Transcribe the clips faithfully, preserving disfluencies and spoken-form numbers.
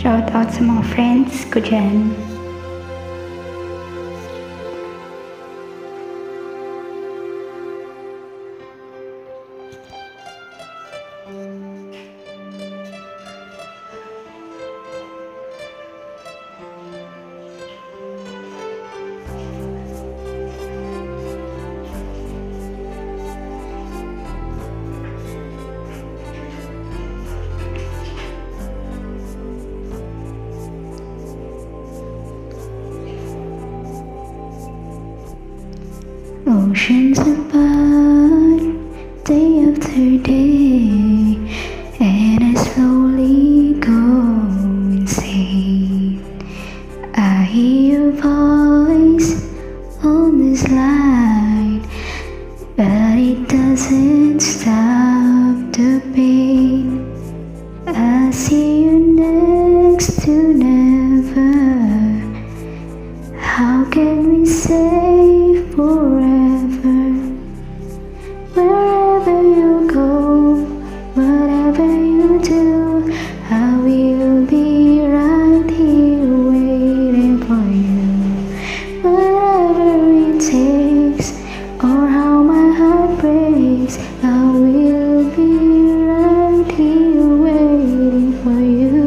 Shout out sa mga friends ko dyan. Oceans apart, day after day, and I slowly go insane. I hear your voice on this line, but it doesn't stop the pain. I see you next to never. How can we say forever? Wherever you go, whatever you do, I will be right here waiting for you. Whatever it takes, or how my heart breaks, I will be right here waiting for you.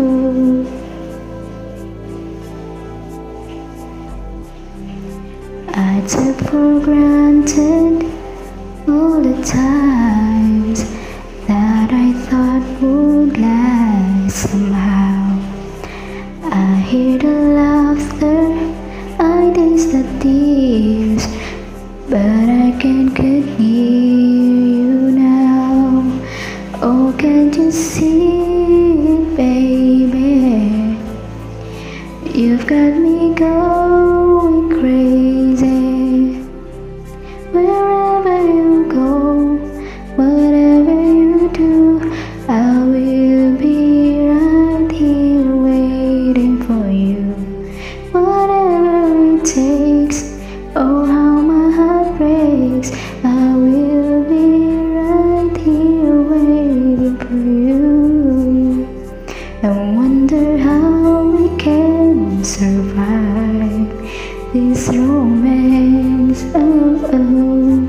I took for granted all the times that I thought would last somehow. I hear the laughter, I taste the tears, but I can't get near you now. Oh, can't you see it, baby? You've got me going crazy. Wherever you go, whatever you do, I will be right here waiting for you. Whatever it takes, oh how my heart breaks, I will be right here waiting for you. I wonder how we can survive this romance, oh oh.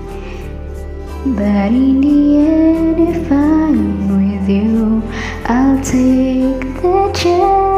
But in the end, if I'm with you, I'll take the chance.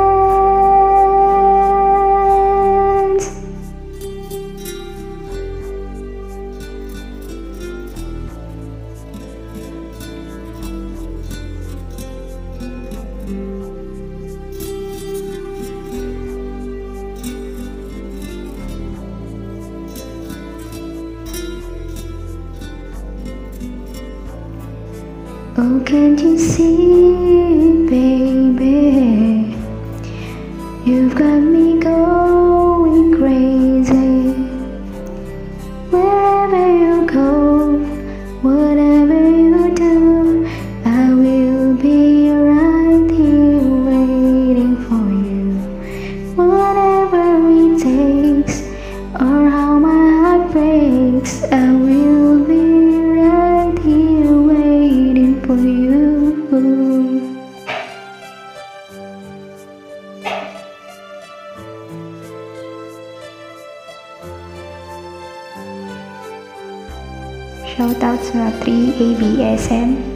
Oh, can't you see, baby? You've got me going crazy. Wherever you go, whatever you do, I will be right here waiting for you. Whatever it takes, or how my heart breaks, I will be right here waiting for you. Shout out sa three A B S M.